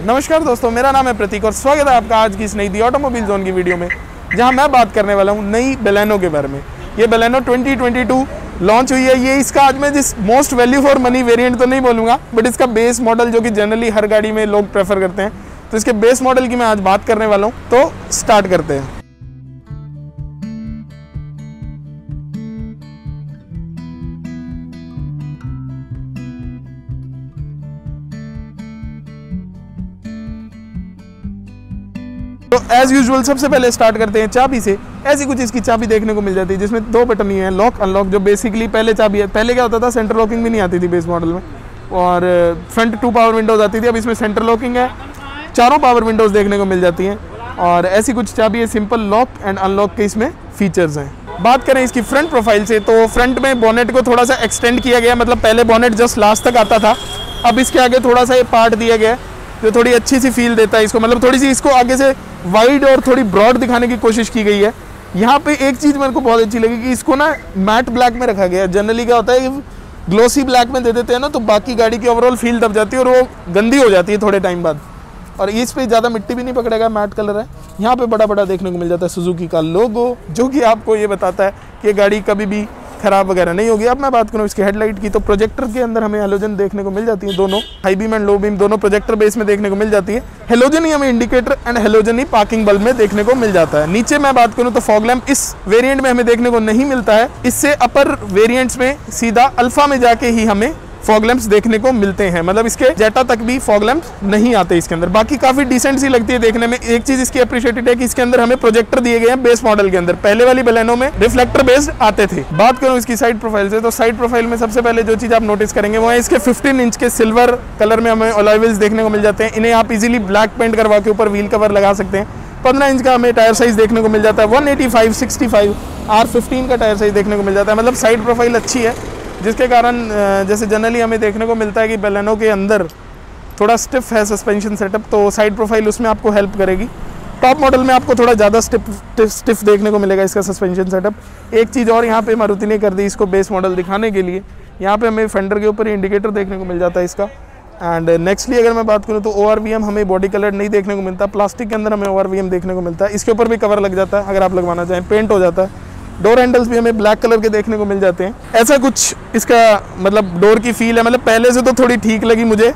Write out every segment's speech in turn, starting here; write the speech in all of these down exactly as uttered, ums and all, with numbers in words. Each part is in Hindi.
नमस्कार दोस्तों, मेरा नाम है प्रतीक और स्वागत है आपका आज की इस नई दी ऑटोमोबाइल जोन की वीडियो में, जहां मैं बात करने वाला हूं नई बेलेनो के बारे में। ये Baleno twenty twenty two launch हुई है। ये इसका आज मैं जिस most value for money variant तो नहीं बोलूँगा, बट इसका बेस मॉडल जो कि जनरली हर गाड़ी में लोग प्रेफर करते हैं, तो इसके बेस मॉडल की मैं आज बात करने वाला हूँ। तो स्टार्ट करते हैं। तो एज यूजुअल सबसे पहले स्टार्ट करते हैं चाबी से। ऐसी कुछ इसकी चाबी देखने को मिल जाती है जिसमें दो बटन ही है, लॉक अनलॉक, जो बेसिकली पहले चाबी है। पहले क्या होता था, सेंटर लॉकिंग भी नहीं आती थी बेस मॉडल में, और फ्रंट टू पावर विंडोज आती थी। अब इसमें सेंटर लॉकिंग है, चारों पावर विंडोज देखने को मिल जाती हैं, और ऐसी कुछ चाबी है। सिंपल लॉक एंड अनलॉक के इसमें फीचर्स हैं। बात करें इसकी फ्रंट प्रोफाइल से, तो फ्रंट में बोनेट को थोड़ा सा एक्सटेंड किया गया। मतलब पहले बोनेट जस्ट लास्ट तक आता था, अब इसके आगे थोड़ा सा ये पार्ट दिया गया है जो थोड़ी अच्छी सी फील देता है इसको। मतलब थोड़ी सी इसको आगे से वाइड और थोड़ी ब्रॉड दिखाने की कोशिश की गई है। यहाँ पे एक चीज़ मेरे को बहुत अच्छी लगी कि इसको ना मैट ब्लैक में रखा गया है। जनरली क्या होता है, ग्लोसी ब्लैक में दे देते हैं ना, तो बाकी गाड़ी की ओवरऑल फील दब जाती है और वो गंदी हो जाती है थोड़े टाइम बाद। और इस पे ज़्यादा मिट्टी भी नहीं पकड़ेगा, मैट कलर है। यहाँ पे बड़ा बड़ा देखने को मिल जाता है सुजुकी का लोगो, जो कि आपको ये बताता है कि ये गाड़ी कभी भी खराब वगैरह नहीं होगी। अब मैं बात करूँ इसकी हेडलाइट की, तो प्रोजेक्टर के अंदर हमें हेलोजन देखने को मिल जाती है। दोनों high beam and low beam दोनों प्रोजेक्टर बेस में देखने को मिल जाती है। हेलोजन ही हमें इंडिकेटर एंड हेलोजन ही पार्किंग बल्ब में देखने को मिल जाता है। नीचे मैं बात करूँ तो फॉग लैंप इस वेरिएंट में हमें देखने को नहीं मिलता है। इससे अपर वेरिएंट्स में सीधा अल्फा में जाके ही हमें फॉग लैंप्स देखने को मिलते हैं। मतलब इसके जेटा तक भी फॉग लैंप्स नहीं आते इसके अंदर। बाकी काफी डिसेंट सी लगती है देखने में। एक चीज इसकी अप्रिशिएटेड है कि इसके अंदर हमें प्रोजेक्टर दिए गए हैं बेस मॉडल के अंदर। पहले वाली बेलेनो में रिफ्लेक्टर बेस्ड आते थे। बात करूं इसकी साइड प्रोफाइल से, तो साइड प्रोफाइल में सबसे पहले जो चीज आप नोटिस करेंगे वो है इसके फिफ्टीन इंच के सिल्वर कलर में हमें अलॉय व्हील्स देखने को मिल जाते हैं। इन्हें आप इजीली ब्लैक पेंट करवा के ऊपर व्हील कवर लगा सकते हैं। पंद्रह इंच का हमें टायर साइज देखने को मिल जाता है। One eighty five sixty five R fifteen का टायर साइज देखने को मिल जाता है। मतलब साइड प्रोफाइल अच्छी है, जिसके कारण जैसे जनरली हमें देखने को मिलता है कि बेलेनो के अंदर थोड़ा स्टिफ है सस्पेंशन सेटअप, तो साइड प्रोफाइल उसमें आपको हेल्प करेगी। टॉप मॉडल में आपको थोड़ा ज़्यादा स्टिफ स्टिफ देखने को मिलेगा इसका सस्पेंशन सेटअप। एक चीज़ और यहाँ पे मारुति ने कर दी इसको बेस मॉडल दिखाने के लिए, यहाँ पे हमें फेंडर के ऊपर इंडिकेटर देखने को मिल जाता है इसका। एंड नेक्स्टली अगर मैं बात करूँ तो ओ आर वी एम हमें बॉडी कलर नहीं देखने को मिलता। प्लास्टिक के अंदर हमें ओ आर वी एम देखने को मिलता है। इसके ऊपर भी कवर लग जाता है, अगर आप लगवाना चाहें पेंट हो जाता है। डोर हैंडल्स भी हमें ब्लैक कलर के देखने को मिल जाते हैं। ऐसा कुछ इसका मतलब डोर की फील है। मतलब पहले से तो थोड़ी ठीक लगी मुझे,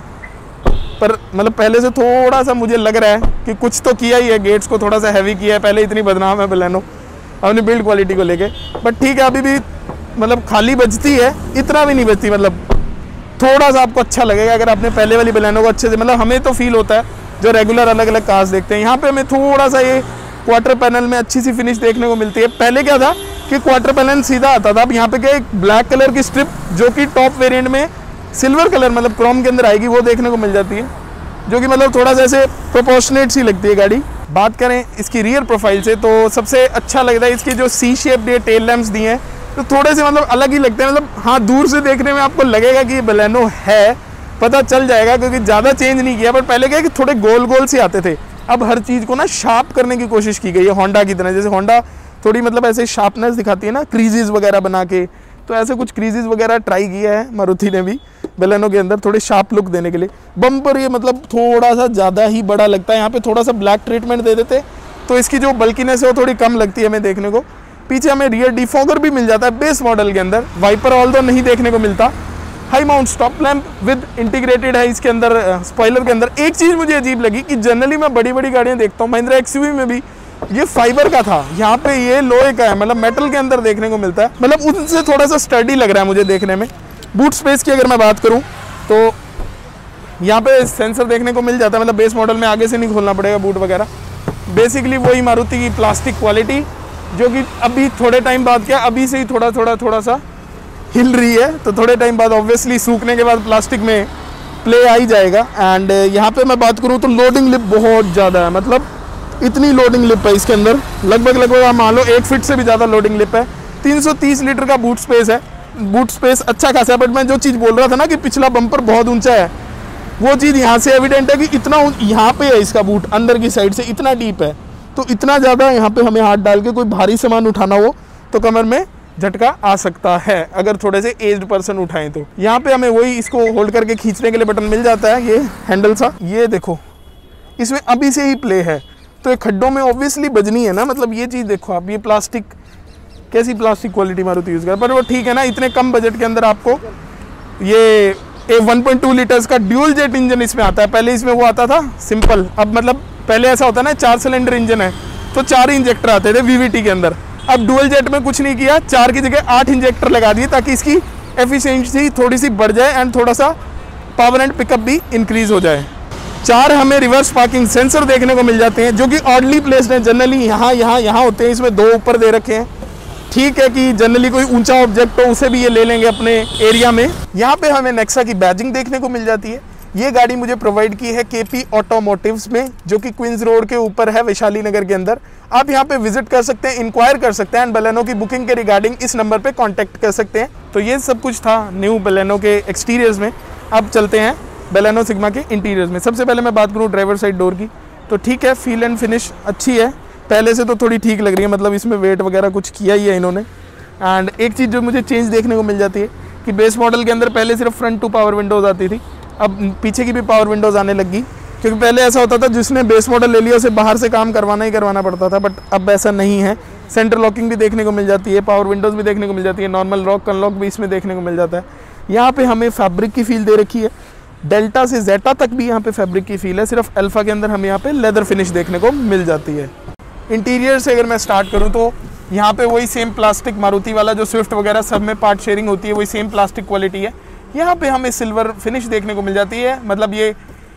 पर मतलब पहले से थोड़ा सा मुझे लग रहा है कि कुछ तो किया ही है, गेट्स को थोड़ा सा हैवी किया है। पहले इतनी बदनाम है बेलेनो अपनी बिल्ड क्वालिटी को लेके, बट ठीक है, अभी भी मतलब खाली बजती है, इतना भी नहीं बजती। मतलब थोड़ा सा आपको अच्छा लगेगा अगर आपने पहले वाली बेलेनो को अच्छे से, मतलब हमें तो फील होता है जो रेगुलर अलग अलग कार्स देखते हैं। यहाँ पे हमें थोड़ा सा ये क्वार्टर पैनल में अच्छी सी फिनिश देखने को मिलती है। पहले क्या था कि क्वार्टर पैनल सीधा आता था, अब यहाँ पे क्या एक ब्लैक कलर की स्ट्रिप जो कि टॉप वेरिएंट में सिल्वर कलर मतलब क्रोम के अंदर आएगी, वो देखने को मिल जाती है, जो कि मतलब थोड़ा सा ऐसे प्रोपोर्शनेट सी लगती है गाड़ी। बात करें इसकी रियर प्रोफाइल से, तो सबसे अच्छा लगता है इसकी जो सी शेप दिए टेल लैंप्स दिए हैं, तो थोड़े से मतलब अलग ही लगते हैं। मतलब हाँ, दूर से देखने में आपको लगेगा कि ये बेलेनो है, पता चल जाएगा, क्योंकि ज़्यादा चेंज नहीं किया। पर पहले क्या है कि थोड़े गोल गोल से आते थे, अब हर चीज़ को ना शार्प करने की कोशिश की गई है होंडा की तरह। जैसे होंडा थोड़ी मतलब ऐसे शार्पनेस दिखाती है ना, क्रीजेस वगैरह बना के, तो ऐसे कुछ क्रीजेस वगैरह ट्राई किया है मारुति ने भी बेलेनो के अंदर, थोड़े शार्प लुक देने के लिए। बम्पर ये मतलब थोड़ा सा ज़्यादा ही बड़ा लगता है, यहाँ पे थोड़ा सा ब्लैक ट्रीटमेंट दे देते तो इसकी जो बल्कीनेस है वो थोड़ी कम लगती है हमें देखने को। पीछे हमें रियर डिफॉगर भी मिल जाता है बेस मॉडल के अंदर। वाइपर ऑल तो नहीं देखने को मिलता। High mount stop lamp with integrated है इसके अंदर स्पॉइलर के अंदर। एक चीज़ मुझे अजीब लगी कि जनरली मैं बड़ी बड़ी गाड़ियाँ देखता हूँ, महिंद्रा एक्सयूवी में भी ये फाइबर का था, यहाँ पे ये लोहे का है, मतलब मेटल के अंदर देखने को मिलता है। मतलब उनसे थोड़ा सा स्टडी लग रहा है मुझे देखने में। बूट स्पेस की अगर मैं बात करूँ तो यहाँ पे सेंसर देखने को मिल जाता है। मतलब बेस मॉडल में आगे से नहीं खोलना पड़ेगा बूट वगैरह। बेसिकली वही मारुति की प्लास्टिक क्वालिटी, जो कि अभी थोड़े टाइम बाद क्या अभी से ही थोड़ा थोड़ा थोड़ा सा हिल रही है, तो थोड़े टाइम बाद ऑब्वियसली सूखने के बाद प्लास्टिक में प्ले आ ही जाएगा। एंड यहाँ पे मैं बात करूँ तो लोडिंग लिप बहुत ज़्यादा है। मतलब इतनी लोडिंग लिप है इसके अंदर, लगभग लगभग आप मान लो एक फीट से भी ज़्यादा लोडिंग लिप है। तीन सौ तीस लीटर का बूट स्पेस है। बूट स्पेस अच्छा खासा है, बट मैं जो चीज़ बोल रहा था ना कि पिछला बम्पर बहुत ऊंचा है, वो चीज़ यहाँ से एविडेंट है कि इतना यहाँ पे है इसका बूट, अंदर की साइड से इतना डीप है, तो इतना ज़्यादा यहाँ पे हमें हाथ डाल के कोई भारी सामान उठाना हो तो कमर में झटका आ सकता है अगर थोड़े से एज्ड पर्सन उठाएं तो। यहाँ पे हमें वही इसको होल्ड करके खींचने के लिए बटन मिल जाता है, ये हैंडल सा। ये देखो इसमें अभी से ही प्ले है, तो ये खड्डों में ऑब्वियसली बजनी है ना। मतलब ये चीज़ देखो आप, ये प्लास्टिक कैसी प्लास्टिक क्वालिटी मारुति यूज़ कर, पर वो ठीक है ना, इतने कम बजट के अंदर आपको ये a one point two litres का ड्यूल जेट इंजन इसमें आता है। पहले इसमें वो आता था सिंपल, अब मतलब पहले ऐसा होता ना चार सिलेंडर इंजन है तो चार ही इंजेक्टर आते थे वीवीटी के अंदर। अब डुअल जेट में कुछ नहीं किया, चार की जगह आठ इंजेक्टर लगा दिए ताकि इसकी एफिशिएंसी थोड़ी सी बढ़ जाए एंड थोड़ा सा पावर एंड पिकअप भी इंक्रीज हो जाए। चार हमें रिवर्स पार्किंग सेंसर देखने को मिल जाते हैं जो कि ऑडली प्लेस्ड हैं, जनरली यहाँ यहाँ यहाँ होते हैं, इसमें दो ऊपर दे रखे हैं। ठीक है कि जनरली कोई ऊंचा ऑब्जेक्ट हो उसे भी ये ले लेंगे अपने एरिया में। यहाँ पे हमें नेक्सा की बैजिंग देखने को मिल जाती है। ये गाड़ी मुझे प्रोवाइड की है केपी ऑटोमोटिव्स में, जो कि क्वींस रोड के ऊपर है वैशाली नगर के अंदर। आप यहाँ पे विजिट कर सकते हैं, इंक्वायर कर सकते हैं एंड बलेनो की बुकिंग के रिगार्डिंग इस नंबर पे कांटेक्ट कर सकते हैं। तो ये सब कुछ था न्यू बलेनो के एक्सटीरियर्स में। अब चलते हैं बलेनो सिग्मा के इंटीरियर्स में। सबसे पहले मैं बात करूँ ड्राइवर साइड डोर की, तो ठीक है, फील एंड फिनिश अच्छी है, पहले से तो थोड़ी ठीक लग रही है, मतलब इसमें वेट वगैरह कुछ किया ही है इन्होंने। एंड एक चीज़ जो मुझे चेंज देखने को मिल जाती है कि बेस मॉडल के अंदर पहले सिर्फ फ्रंट टू पावर विंडोज़ आती थी, अब पीछे की भी पावर विंडोज़ आने लगी। क्योंकि पहले ऐसा होता था जिसने बेस मॉडल ले लिया उसे बाहर से काम करवाना ही करवाना पड़ता था, बट अब ऐसा नहीं है। सेंटर लॉकिंग भी देखने को मिल जाती है, पावर विंडोज़ भी देखने को मिल जाती है, नॉर्मल लॉक अनलॉक भी इसमें देखने को मिल जाता है। यहाँ पे हमें फैब्रिक की फील दे रखी है, डेल्टा से जेटा तक भी यहाँ पे फैब्रिक की फील है, सिर्फ अल्फा के अंदर हमें यहाँ पे लेदर फिनिश देखने को मिल जाती है। इंटीरियर से अगर मैं स्टार्ट करूँ तो यहाँ पे वही सेम प्लास्टिक मारुति वाला जो स्विफ्ट वगैरह सब में पार्ट शेयरिंग होती है, वही सेम प्लास्टिक क्वालिटी है। यहाँ पे हमें सिल्वर फिनिश देखने को मिल जाती है, मतलब ये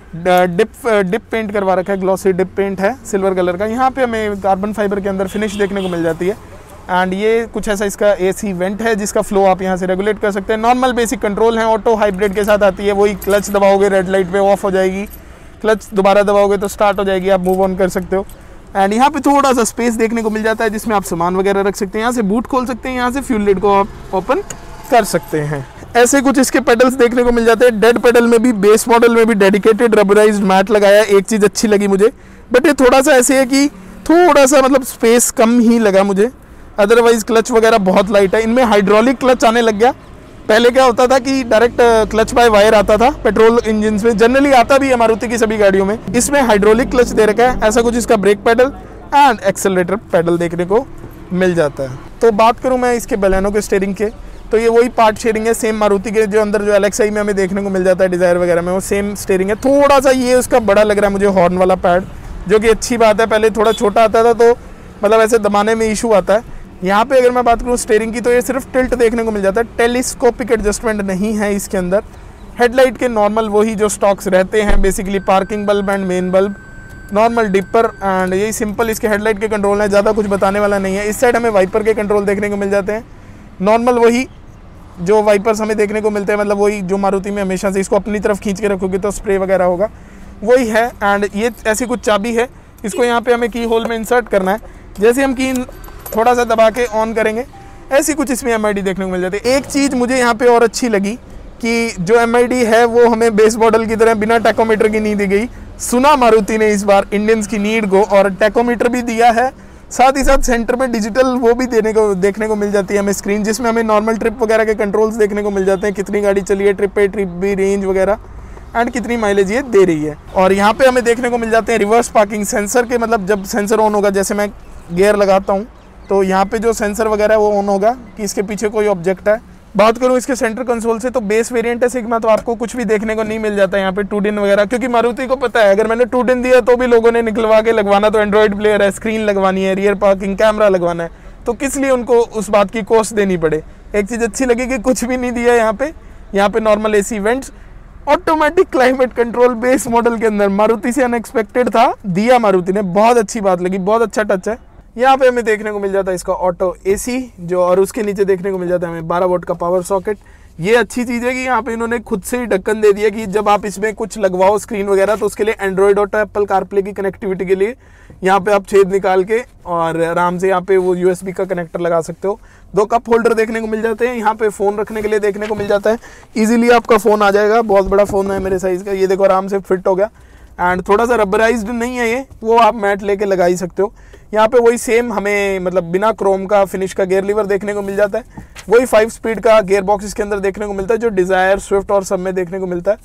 डिप डिप पेंट करवा रखा है, ग्लॉसी डिप पेंट है सिल्वर कलर का। यहाँ पे हमें कार्बन फाइबर के अंदर फिनिश देखने को मिल जाती है। एंड ये कुछ ऐसा इसका एसी वेंट है जिसका फ्लो आप यहाँ से रेगुलेट कर सकते हैं। नॉर्मल बेसिक कंट्रोल है, ऑटो हाइब्रिड के साथ आती है, वही क्लच दबाओगे रेड लाइट पे ऑफ हो जाएगी, क्लच दोबारा दबाओगे तो स्टार्ट हो जाएगी, आप मूव ऑन कर सकते हो। एंड यहाँ पे थोड़ा सा स्पेस देखने को मिल जाता है जिसमें आप सामान वगैरह रख सकते हैं, यहाँ से बूट खोल सकते हैं, यहाँ से फ्यूल लिड को आप ओपन कर सकते हैं। ऐसे कुछ इसके पेडल्स देखने को मिल जाते हैं। डेड पेडल में भी बेस मॉडल में भी डेडिकेटेड रबराइज्ड मैट लगाया है, एक चीज़ अच्छी लगी मुझे, बट ये थोड़ा सा ऐसे है कि थोड़ा सा मतलब स्पेस कम ही लगा मुझे। अदरवाइज क्लच वगैरह बहुत लाइट है। इनमें हाइड्रोलिक क्लच आने लग गया, पहले क्या होता था कि डायरेक्ट क्लच बाय वायर आता था पेट्रोल इंजन में, जनरली आता भी है मारुति की सभी गाड़ियों में। इसमें हाइड्रोलिक क्लच दे रखा है। ऐसा कुछ इसका brake pedal and accelerator pedal देखने को मिल जाता है। तो बात करूं मैं इसके बलेनो के स्टीयरिंग के, तो ये वही पार्ट शेयरिंग है सेम मारुति के जो अंदर जो एलेक्साई में हमें देखने को मिल जाता है, डिजायर वगैरह में वो सेम स्टीयरिंग है। थोड़ा सा ये उसका बड़ा लग रहा है मुझे हॉर्न वाला पैड, जो कि अच्छी बात है, पहले थोड़ा छोटा आता था तो मतलब ऐसे दबाने में इशू आता है। यहाँ पे अगर मैं बात करूँ स्टीयरिंग की तो ये सिर्फ टिल्ट देखने को मिल जाता है, टेलीस्कोपिक एडजस्टमेंट नहीं है इसके अंदर। हेडलाइट के नॉर्मल वही जो स्टॉक्स रहते हैं, basically parking bulb and main bulb, normal dipper and यही सिंपल इसके हेडलाइट के कंट्रोल है, ज़्यादा कुछ बताने वाला नहीं है। इस साइड हमें वाइपर के कंट्रोल देखने को मिल जाते हैं, नॉर्मल वही जो वाइपर्स हमें देखने को मिलते हैं, मतलब वही जो मारुति में हमेशा से इसको अपनी तरफ खींच के रखोगे तो स्प्रे वगैरह होगा, वही है। एंड ये ऐसी कुछ चाबी है, इसको यहाँ पे हमें की होल में इंसर्ट करना है, जैसे हम की थोड़ा सा दबा के ऑन करेंगे ऐसी कुछ इसमें एम आई डी देखने को मिल जाती है। एक चीज़ मुझे यहाँ पे और अच्छी लगी कि जो एम आई डी है वो हमें बेस मॉडल की तरह बिना टैकोमीटर की नहीं दी गई। सुना मारुति ने इस बार इंडियंस की नीड को, और टैकोमीटर भी दिया है, साथ ही साथ सेंटर में डिजिटल वो भी देने को देखने को मिल जाती है हमें स्क्रीन, जिसमें हमें नॉर्मल ट्रिप वगैरह के कंट्रोल्स देखने को मिल जाते हैं, कितनी गाड़ी चली है, ट्रिप पे ट्रिप भी, रेंज वगैरह एंड कितनी माइलेज ये दे रही है। और यहाँ पे हमें देखने को मिल जाते हैं रिवर्स पार्किंग सेंसर के, मतलब जब सेंसर ऑन होगा, जैसे मैं गियर लगाता हूँ तो यहाँ पे जो सेंसर वगैरह है वो ऑन होगा कि इसके पीछे कोई ऑब्जेक्ट है। बात करूँ इसके सेंटर कंसोल से तो बेस वेरिएंट है सिग्मा, तो आपको कुछ भी देखने को नहीं मिल जाता है यहाँ पे टू डिन वगैरह, क्योंकि मारुति को पता है अगर मैंने टू डिन दिया तो भी लोगों ने निकलवा के लगवाना तो एंड्रॉइड प्लेयर है, स्क्रीन लगवानी है, रियर पार्किंग कैमरा लगवाना है, तो किस लिए उनको उस बात की कॉस्ट देनी पड़े। एक चीज़ अच्छी लगी कि कुछ भी नहीं दिया यहाँ पे। यहाँ पे normal AC vents, automatic climate control base model के अंदर मारुति से अनएक्सपेक्टेड था, दिया मारुति ने, बहुत अच्छी बात लगी, बहुत अच्छा टच है। यहाँ पे हमें देखने को मिल जाता है इसका ऑटो एसी जो, और उसके नीचे देखने को मिल जाता है हमें बारह वोल्ट का पावर सॉकेट। ये अच्छी चीज़ है कि यहाँ पे इन्होंने खुद से ही ढक्कन दे दिया कि जब आप इसमें कुछ लगवाओ स्क्रीन वगैरह तो उसके लिए एंड्रॉइड ऑटो एप्पल कारप्ले की कनेक्टिविटी के लिए यहाँ पे आप छेद निकाल के और आराम से यहाँ पे वो यूएसबी का कनेक्टर लगा सकते हो। दो कप होल्डर देखने को मिल जाते हैं, यहाँ पे फ़ोन रखने के लिए देखने को मिल जाता है, ईजिली आपका फ़ोन आ जाएगा, बहुत बड़ा फ़ोन है मेरे साइज़ का, ये देखो आराम से फिट हो गया। एंड थोड़ा सा रबराइज्ड नहीं है ये, वो आप मैट लेके लगा ही सकते हो। यहाँ पे वही सेम हमें मतलब बिना क्रोम का फिनिश का गियर लीवर देखने को मिल जाता है, वही फाइव स्पीड का गियर बॉक्स इसके अंदर देखने को मिलता है जो डिज़ायर, स्विफ्ट और सब में देखने को मिलता है।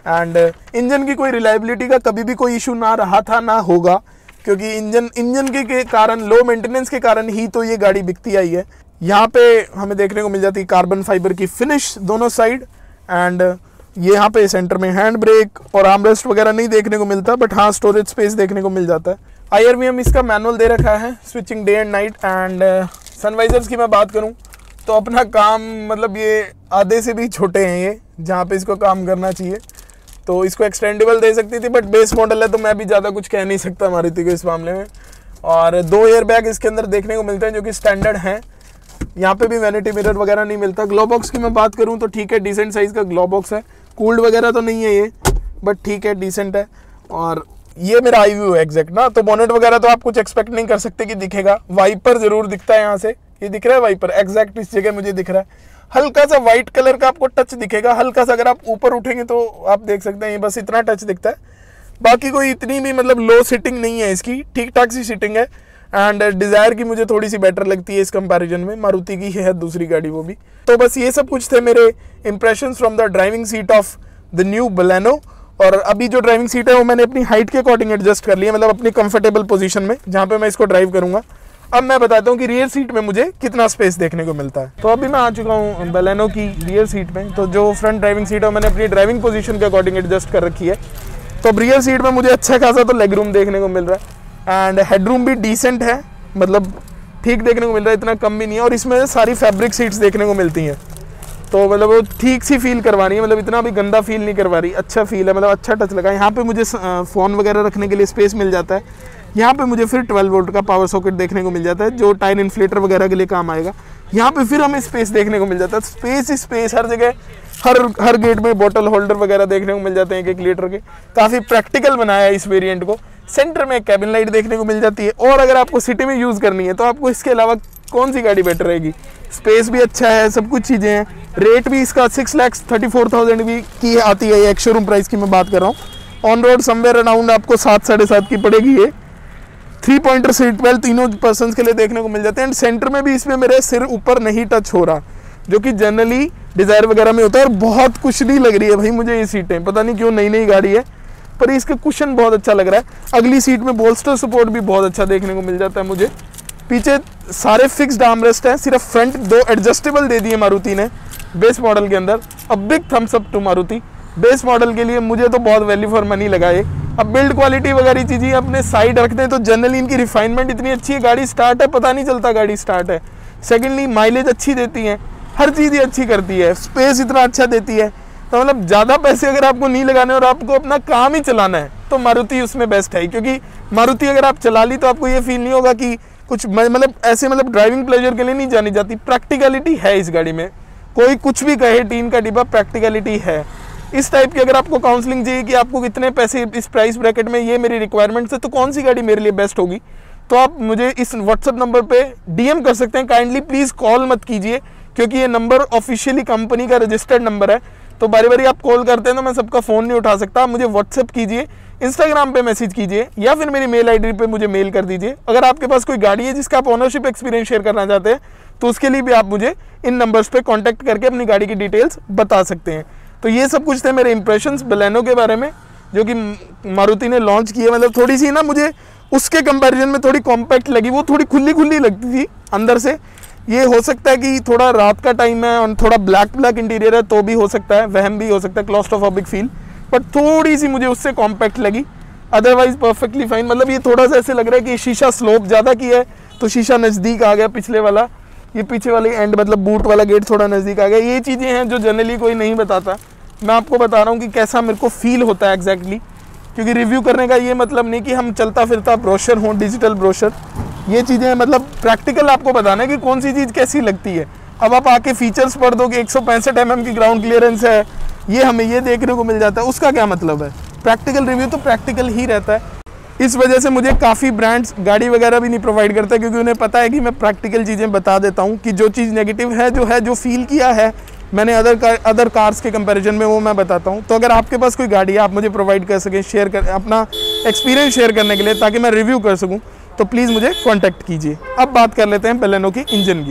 एंड इंजन की कोई रिलायबिलिटी का कभी भी कोई इशू ना रहा था ना होगा, क्योंकि इंजन इंजन के, के कारण, लो मेंटेनेंस के कारण ही तो ये गाड़ी बिकती आई है। यहाँ पे हमें देखने को मिल जाती है कार्बन फाइबर की फिनिश दोनों साइड, एंड ये यहाँ पे सेंटर में हैंड ब्रेक और आर्मरेस्ट वगैरह नहीं देखने को मिलता, बट हाँ स्टोरेज स्पेस देखने को मिल जाता है। आई आर वी एम इसका मैनुअल दे रखा है, switching day and night. And sunvisors की मैं बात करूँ तो अपना काम मतलब ये आधे से भी छोटे हैं ये, जहाँ पे इसको काम करना चाहिए। तो इसको एक्सटेंडेबल दे सकती थी, बट बेस मॉडल है तो मैं भी ज़्यादा कुछ कह नहीं सकता मारुति को इस मामले में। और दो एयर बैग इसके अंदर देखने को मिलते हैं जो कि स्टैंडर्ड हैं। यहाँ पे भी वैनिटी मिरर वगैरह नहीं मिलता। ग्लो बॉक्स की मैं बात करूँ तो ठीक है, डिसेंट साइज़ का ग्लो बॉक्स है। कूल्ड वगैरह तो नहीं है ये, बट ठीक है, डिसेंट है। और ये मेरा आई व्यू है एग्जैक्ट ना, तो बोनेट वगैरह तो आप कुछ एक्सपेक्ट नहीं कर सकते कि दिखेगा। वाइपर जरूर दिखता है यहाँ से, ये दिख रहा है वाइपर एग्जैक्ट इस जगह मुझे दिख रहा है। हल्का सा व्हाइट कलर का आपको टच दिखेगा, हल्का सा, अगर आप ऊपर उठेंगे तो आप देख सकते हैं, ये बस इतना टच दिखता है। बाकी कोई इतनी भी मतलब लो सिटिंग नहीं है इसकी, ठीक ठाक सी सिटिंग है। एंड डिज़ायर की मुझे थोड़ी सी बेटर लगती है इस कंपैरिजन में, मारुति की है दूसरी गाड़ी वो भी। तो बस ये सब कुछ थे मेरे impressions from the driving seat of the new Baleno. और अभी जो ड्राइविंग सीट है वो मैंने अपनी हाइट के अकॉर्डिंग एडजस्ट कर लिया, मतलब अपनी कंफर्टेबल पोजीशन में जहाँ पे मैं इसको ड्राइव करूँगा। अब मैं बताता हूँ कि रियर सीट में मुझे कितना स्पेस देखने को मिलता है। तो अभी मैं आ चुका हूँ बलेनो की रियर सीट में। तो जो फ्रंट ड्राइविंग सीट है मैंने अपनी ड्राइविंग पोजीशन के अकॉर्डिंग एडजस्ट कर रखी है। तो अब रियर सीट में मुझे अच्छा खासा तो लेग रूम देखने को मिल रहा है, एंड हेड रूम भी डिसेंट है, मतलब ठीक देखने को मिल रहा है, इतना कम भी नहीं है। और इसमें सारी फैब्रिक सीट्स देखने को मिलती हैं, तो मतलब वो ठीक सी फील करवा रही है, मतलब इतना भी गंदा फील नहीं करवा रही, अच्छा फील है, मतलब अच्छा टच लगा। यहाँ पे मुझे फ़ोन वगैरह रखने के लिए स्पेस मिल जाता है। यहाँ पे मुझे फिर ट्वेल्व वोल्ट का पावर सॉकेट देखने को मिल जाता है, जो टायर इन्फ्लेटर वगैरह के लिए काम आएगा। यहाँ पे फिर हमें स्पेस देखने को मिल जाता है, स्पेस ही स्पेस हर जगह, हर हर गेट में बोतल होल्डर वगैरह देखने को मिल जाते हैं एक एक लीटर के। काफ़ी प्रैक्टिकल बनाया है इस वेरिएंट को। सेंटर में कैबिन लाइट देखने को मिल जाती है। और अगर आपको सिटी में यूज़ करनी है तो आपको इसके अलावा कौन सी गाड़ी बेटर रहेगी? स्पेस भी अच्छा है, सब कुछ चीज़ें हैं। रेट भी इसका six lakhs thirty four thousand भी की आती है, ये शोरूम प्राइस की मैं बात कर रहा हूँ। ऑन रोड समवेयर अराउंड आपको सात साढ़े सात की पड़ेगी। ये थ्री पॉइंटर सीट बेल्ट तीनों पर्सन्स के लिए देखने को मिल जाते हैं। एंड सेंटर में भी इसमें मेरे सिर ऊपर नहीं टच हो रहा, जो कि जनरली डिज़ायर वगैरह में होता है। और बहुत कुशनी लग रही है भाई मुझे ये सीटें, पता नहीं क्यों, नई नई गाड़ी है पर इसका कुशन बहुत अच्छा लग रहा है। अगली सीट में बोल्स्टर सपोर्ट भी बहुत अच्छा देखने को मिल जाता है मुझे। पीछे सारे फिक्स्ड आर्मरेस्ट हैं, सिर्फ फ्रंट दो एडजस्टेबल दे दिए मारुति ने बेस मॉडल के अंदर। अब big thumbs up to Maruti, base model के लिए मुझे तो बहुत वैल्यू फॉर मनी लगा ये। अब बिल्ड क्वालिटी वगैरह चीज़ें अपने साइड रखते हैं तो जनरली इनकी रिफाइनमेंट इतनी अच्छी है, गाड़ी स्टार्ट है पता नहीं चलता गाड़ी स्टार्ट है। सेकेंडली माइलेज अच्छी देती है, हर चीज़ ही अच्छी करती है, स्पेस इतना अच्छा देती है। तो मतलब ज़्यादा पैसे अगर आपको नहीं लगाने और आपको अपना काम ही चलाना है तो मारुति उसमें बेस्ट है। क्योंकि मारुति अगर आप चला ली तो आपको ये फील नहीं होगा कि कुछ मतलब ऐसे मतलब ड्राइविंग प्लेजर के लिए नहीं जानी जाती। प्रैक्टिकलिटी है इस गाड़ी में, कोई कुछ भी कहे टीन का डिब्बा, प्रैक्टिकलिटी है। इस टाइप की अगर आपको काउंसलिंग चाहिए कि आपको कितने पैसे इस प्राइस ब्रैकेट में, ये मेरी रिक्वायरमेंट्स है, तो कौन सी गाड़ी मेरे लिए बेस्ट होगी, तो आप मुझे इस व्हाट्सअप नंबर पे डीएम कर सकते हैं। काइंडली प्लीज़ कॉल मत कीजिए, क्योंकि ये नंबर ऑफिशियली कंपनी का रजिस्टर्ड नंबर है। तो बारी बारी आप कॉल करते हैं तो मैं सबका फ़ोन नहीं उठा सकता। आप मुझे व्हाट्सअप कीजिए, इंस्टाग्राम पे मैसेज कीजिए, या फिर मेरी मेल आईडी पे मुझे मेल कर दीजिए। अगर आपके पास कोई गाड़ी है जिसका आप ऑनरशिप एक्सपीरियंस शेयर करना चाहते हैं तो उसके लिए भी आप मुझे इन नंबर्स पे कांटेक्ट करके अपनी गाड़ी की डिटेल्स बता सकते हैं। तो ये सब कुछ थे मेरे इंप्रेशंस बलेनो के बारे में, जो कि मारुति ने लॉन्च की है। मतलब थोड़ी सी ना मुझे उसके कंपैरिजन में थोड़ी कॉम्पैक्ट लगी, वो थोड़ी खुली खुली लगती थी अंदर से। ये हो सकता है कि थोड़ा रात का टाइम है और थोड़ा ब्लैक ब्लैक इंटीरियर है तो भी हो सकता है, वहम भी हो सकता है, क्लॉस्ट्रोफोबिक फील, बट थोड़ी सी मुझे उससे कॉम्पैक्ट लगी। Otherwise perfectly fine. मतलब ये थोड़ा सा ऐसे लग रहा है कि शीशा स्लोप ज़्यादा की है तो शीशा नज़दीक आ गया पिछले वाला, ये पीछे वाली एंड मतलब बूट वाला गेट थोड़ा नज़दीक आ गया। ये चीज़ें हैं जो जनरली कोई नहीं बताता, मैं आपको बता रहा हूँ कि कैसा मेरे को फील होता है एग्जैक्टली। क्योंकि रिव्यू करने का ये मतलब नहीं कि हम चलता फिरता ब्रोशर हों, डिजिटल ब्रोशर, ये चीज़ें मतलब प्रैक्टिकल आपको बताना है कि कौन सी चीज़ कैसी लगती है। अब आप आके फीचर्स पढ़ दो कि एक सौ पैंसठ एम एम की ग्राउंड क्लियरेंस है, ये हमें ये देखने को मिल जाता है, उसका क्या मतलब है? प्रैक्टिकल रिव्यू तो प्रैक्टिकल ही रहता है। इस वजह से मुझे काफ़ी ब्रांड्स गाड़ी वगैरह भी नहीं प्रोवाइड करता, क्योंकि उन्हें पता है कि मैं प्रैक्टिकल चीज़ें बता देता हूँ कि जो चीज़ नेगेटिव है, जो है जो फील किया है मैंने अदर कार, अदर कार्स के कंपैरिजन में, वो मैं बताता हूँ। तो अगर आपके पास कोई गाड़ी है आप मुझे प्रोवाइड कर सकें, शेयर कर अपना एक्सपीरियंस शेयर करने के लिए, ताकि मैं रिव्यू कर सकूँ, तो प्लीज़ मुझे कॉन्टैक्ट कीजिए। अब बात कर लेते हैं बलेनो की इंजन की।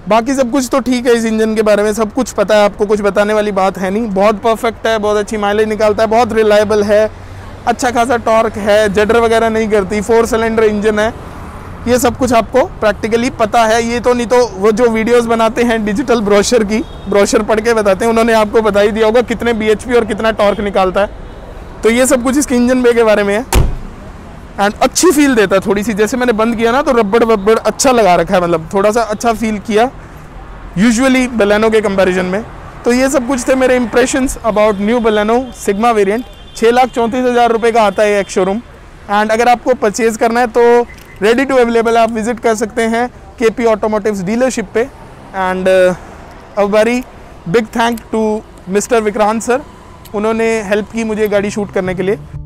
बाकी सब कुछ तो ठीक है इस इंजन के बारे में, सब कुछ पता है आपको, कुछ बताने वाली बात है नहीं। बहुत परफेक्ट है, बहुत अच्छी माइलेज निकालता है, बहुत रिलायबल है, अच्छा खासा टॉर्क है, जडर वगैरह नहीं करती, फोर सिलेंडर इंजन है। ये सब कुछ आपको प्रैक्टिकली पता है। ये तो नहीं तो वो जो वीडियोस बनाते हैं डिजिटल ब्रोशर की, ब्रोशर पढ़ के बताते हैं, उन्होंने आपको बता ही दिया होगा कितने बी एच पी और कितना टॉर्क निकालता है। तो ये सब कुछ इसके इंजन बे के बारे में है। एंड अच्छी फील देता है थोड़ी सी, जैसे मैंने बंद किया ना तो रबड़ वब्बड़ अच्छा लगा रखा है, मतलब थोड़ा सा अच्छा फील किया यूजुअली बलेनो के कंपैरिजन में। तो ये सब कुछ थे मेरे impressions about new Baleno Sigma variant. छः लाख चौंतीस हज़ार रुपये का आता है एक शोरूम। एंड अगर आपको परचेज़ करना है तो रेडी टू अवेलेबल, आप विजिट कर सकते हैं के पी ऑटोमोटिव्स डीलरशिप पे। And a very big thank to mister Vikrant sir, उन्होंने हेल्प की मुझे गाड़ी शूट करने के लिए।